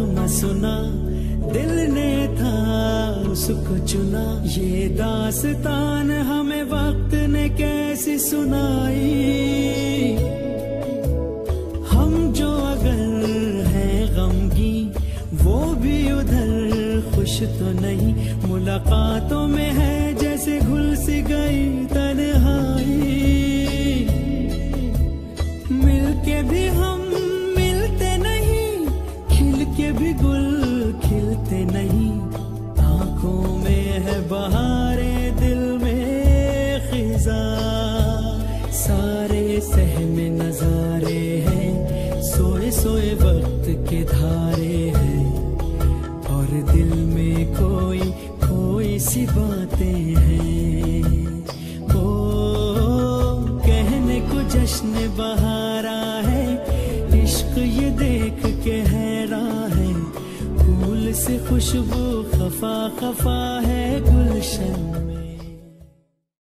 नगमा सुना, दिल ने था उसको चुना। ये दास्तान हमें वक्त ने कैसी सुनाई, हम जो अगर हैं गमगी वो भी उधर खुश तो नहीं। मुलाकातों में है जैसे घुल सी गई तन्हाई, मिलके भी हम मिलते नहीं, खिल के भी गुल खिलते नहीं। आंखों में है बहारे, दिल में खिजा, सारे सहमे नजारे हैं, सोए सोए वक्त के धारे हैं। और दिल में कोई कोई सी बातें हैं, ओ कहने को जश्न बहारा है। इश्क ये देख के हैरान है, फूल से खुशबू खफा खफा है गुलशन में।